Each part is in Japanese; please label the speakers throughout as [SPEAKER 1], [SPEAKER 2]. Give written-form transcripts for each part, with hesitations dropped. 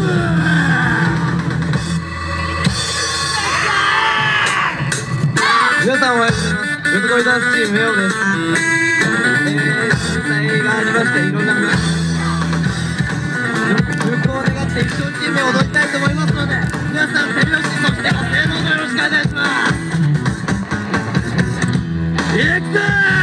[SPEAKER 1] 皆さんおはようございます。よくこいダンスチームようです。震災がありまして、いろんな復興を願って一生懸命踊りたいと思いますので、皆さん手拍子、そしてご声援のほどよろしくお願いします。いくぞ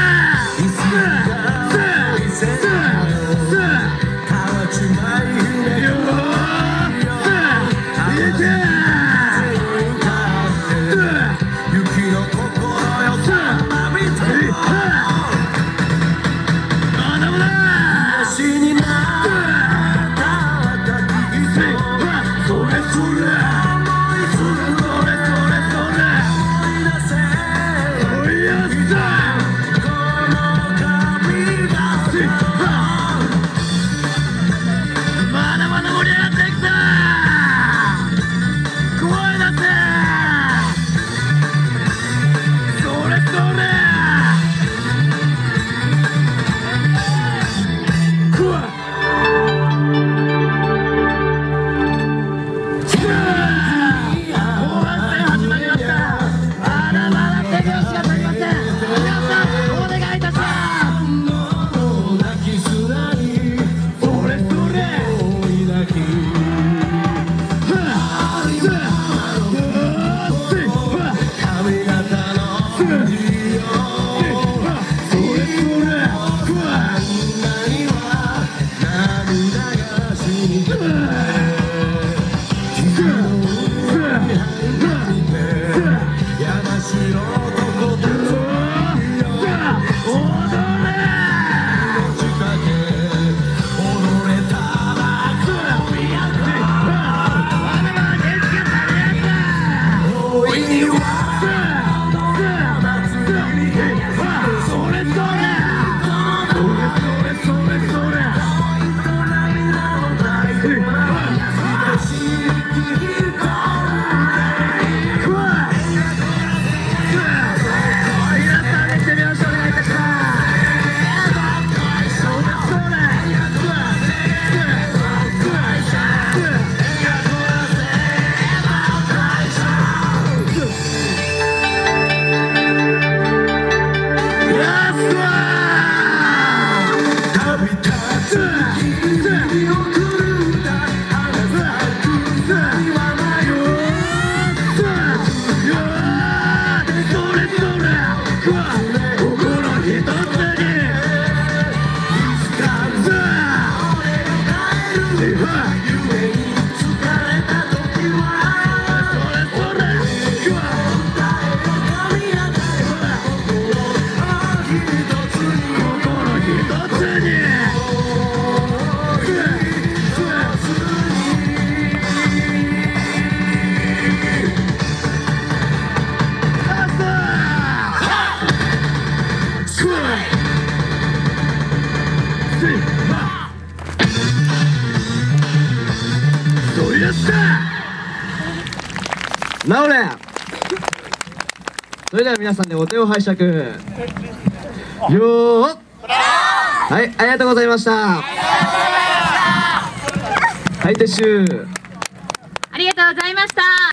[SPEAKER 1] ナオレ。それでは皆さんでお手を拝借。よー。はい、ありがとうございました。はい、撤収。
[SPEAKER 2] ありがとうございました。